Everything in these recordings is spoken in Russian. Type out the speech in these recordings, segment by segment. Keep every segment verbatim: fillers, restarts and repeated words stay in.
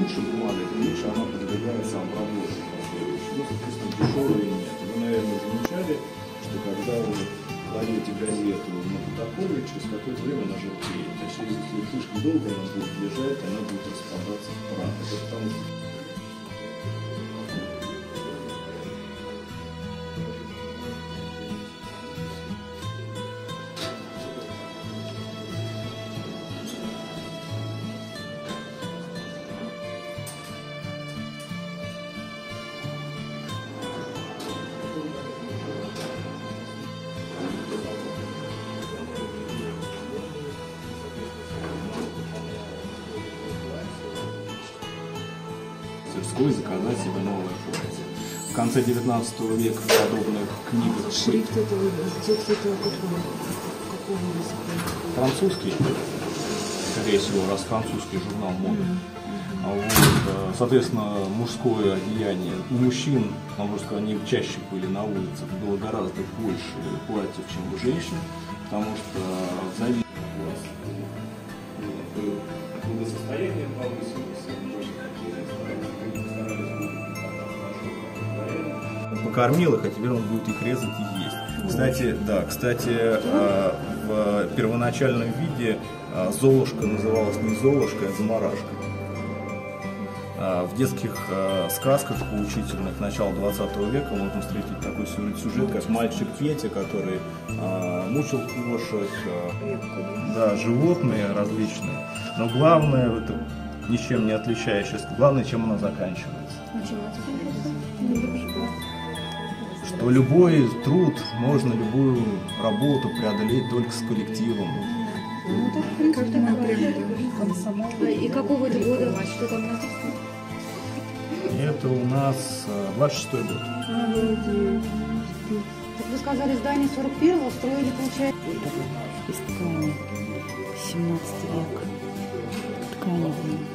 лучше бумага, тем лучше она подвигается обработке последующей. Ну, соответственно, дешевые нет. Вы, наверное, замечали, что когда вы кладете газету на протоколе, через какое-то время она желтеет. Точнее, если слишком долго она будет лежать, она будет распадаться в прах. Это потому что заказать себе новое платье. В конце девятнадцатого века в подобных книгах... Шрифт этого, текст этого какого? Какого языка? Французский, скорее всего, раз французский журнал моды. Mm-hmm. Вот, соответственно, мужское одеяние. У мужчин, можно сказать, они чаще были на улицах, было гораздо больше платьев, чем у женщин, потому что в зависимости от благосостояния повысилось. Покормил их, а теперь он будет их резать и есть. Кстати, да, кстати, в первоначальном виде Золушка называлась не Золушка, а Замарашка. В детских сказках поучительных начала двадцатого века можно встретить такой сюжет, как мальчик Петя, который мучил лошадь, да, животные различные. Но главное, это ничем не отличающееся, главное, чем она заканчивается. Что любой труд, можно любую работу преодолеть только с коллективом. Ну, так, в принципе, мы прям... И какого это года? Что там написано? Это у нас двадцать шестой год. Так вы сказали, здание сорок первого строили, получается? Из ткани. семнадцатый век. Ткани.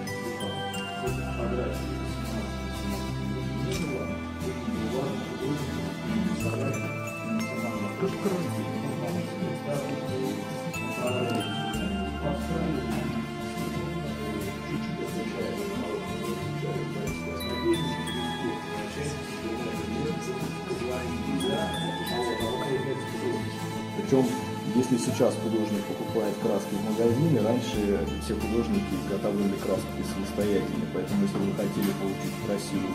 Причем, если сейчас художник покупает краски в магазине, раньше все художники изготавливали краски самостоятельно, поэтому если вы хотели получить красивую,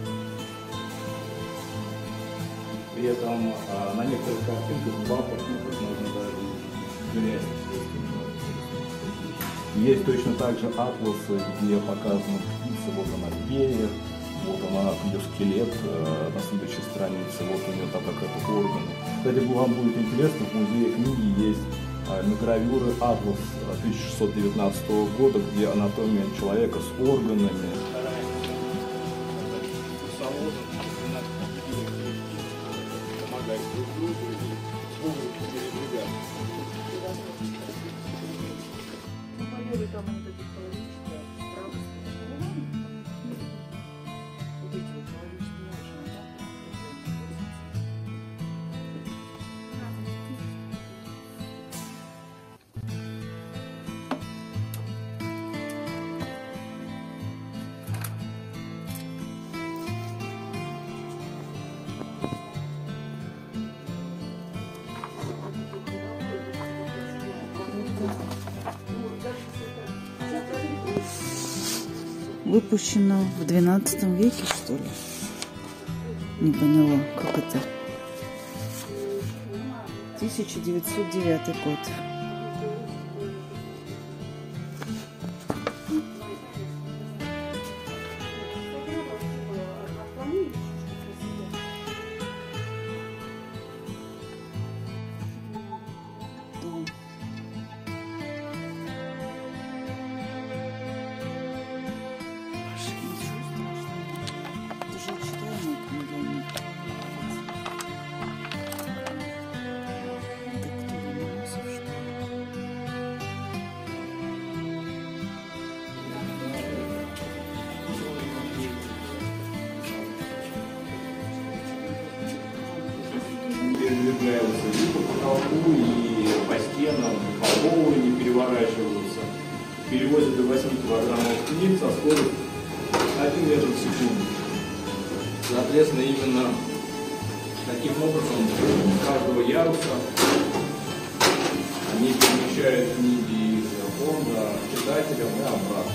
при этом а, на некоторых картинках два пакетов можно даже грязь. Есть точно так же атласы, где показаны птицы, вот она перья, вот она, ее скелет, э, на следующей странице, вот у нее там какая-то органы. Кстати, вам будет интересно, в музее книги есть э, гравюры атлас тысяча шестьсот девятнадцатого года, где анатомия человека с органами. Выпущено в двенадцатом веке, что ли? Не поняла, как это? тысяча девятьсот девятый год. Передвигаются и по потолку, и по стенам, по полу не переворачиваются. Перевозят до восьми килограммов книг со скоростью один метр в секунду. Соответственно, именно таким образом с каждого яруса они перемещают книги из фонда читателям и обратно.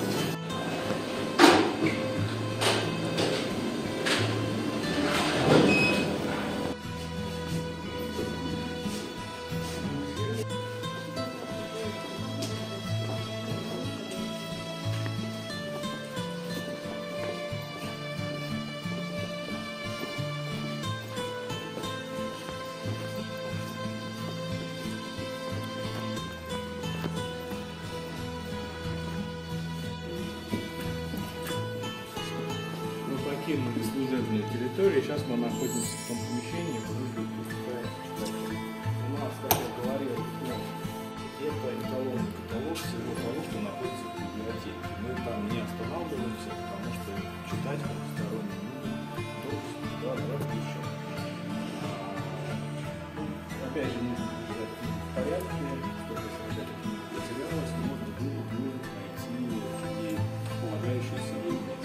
Покинули служебную территорию. Сейчас мы находимся в том помещении, где мы поступаем читать. У нас, как я говорил, это эталонный каталог всего того, что находится в библиотеке. Мы там не останавливаемся, потому что читать посторонним людям да, запрещен. Опять же, нужно держать в порядке, чтобы если эта книга потерялась, можно было бы найти ей полагающиеся ей место.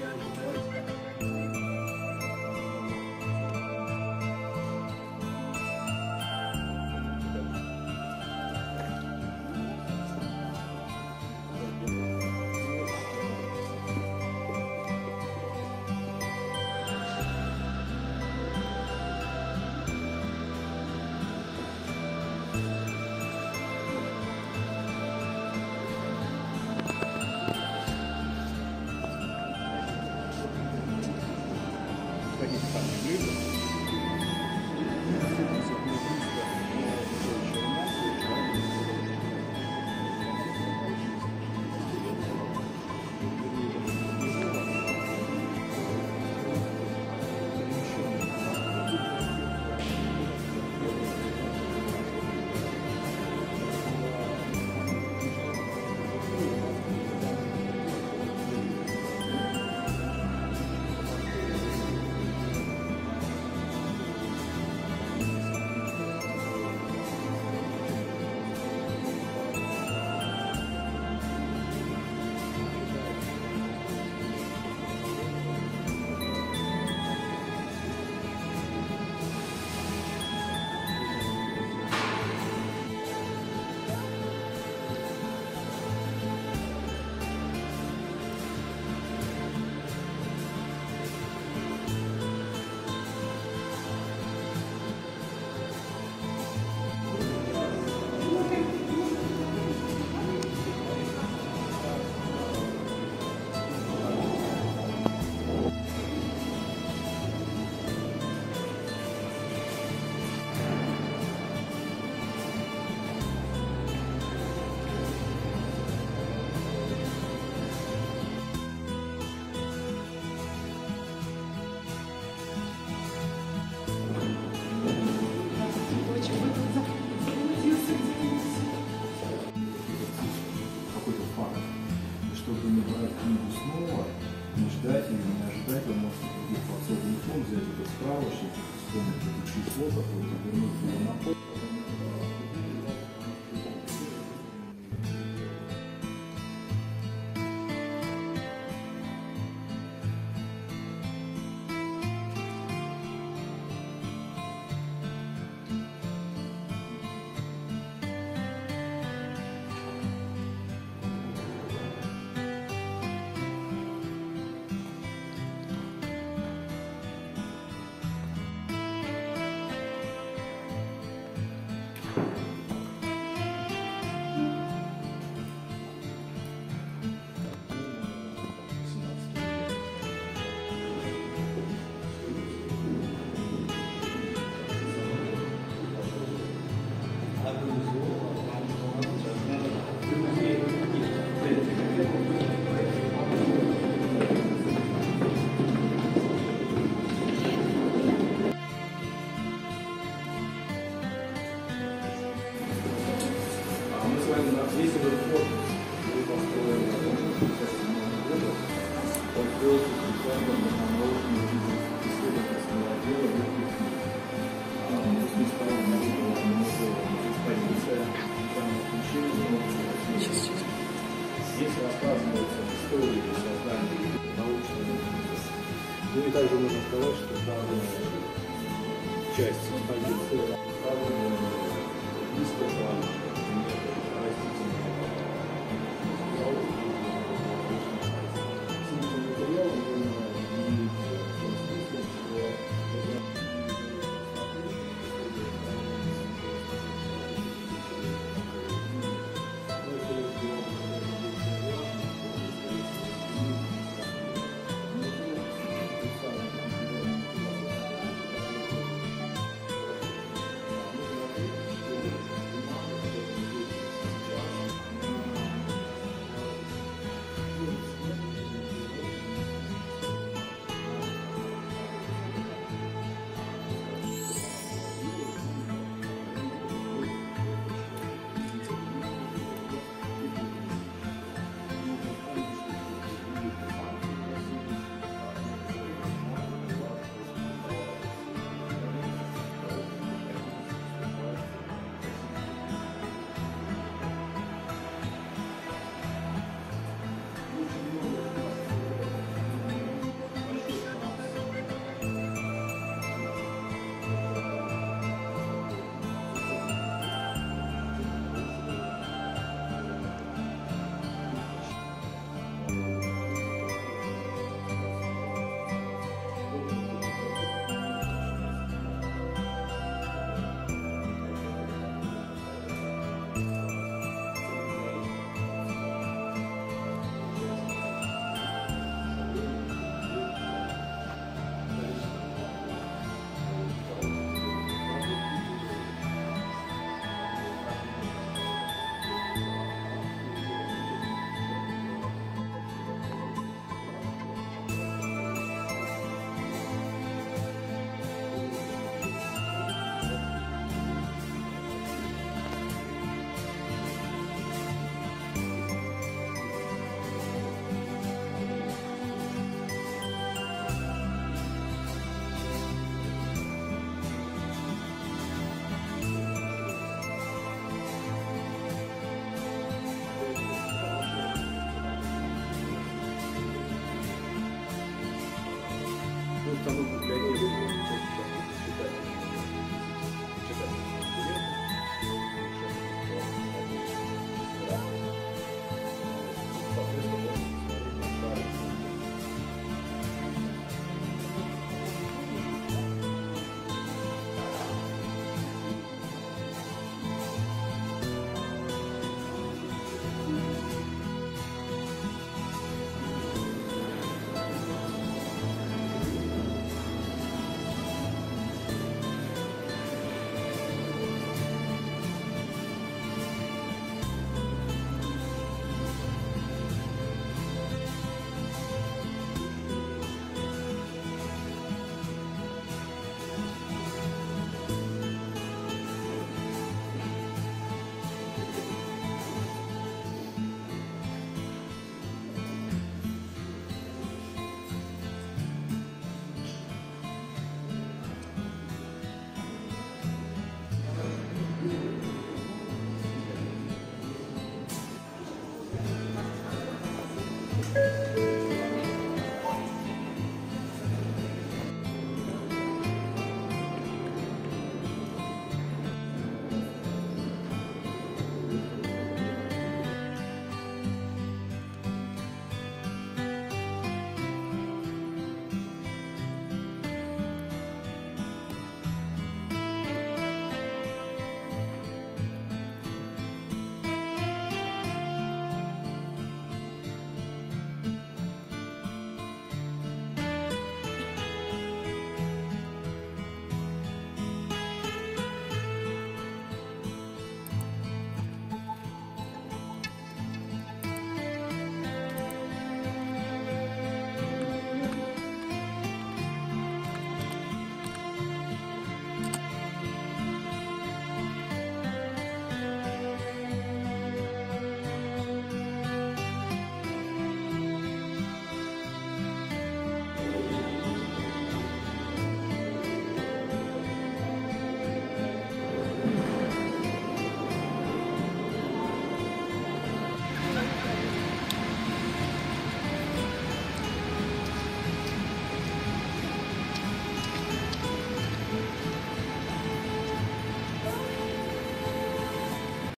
Взять этот справочник, вспомнить это число, какое-то, вернуть его на пол. Здесь этот форт был построен в шестидесятом году под крыльцем Центра научного исследовательского отдела Верхних. Мы стали на экспозиция специального включения. Здесь рассказывается история создания И также нужно сказать, что данная часть экспозиции представлена выставка растительного материала можно видеть в том смысле, что самой библиотеки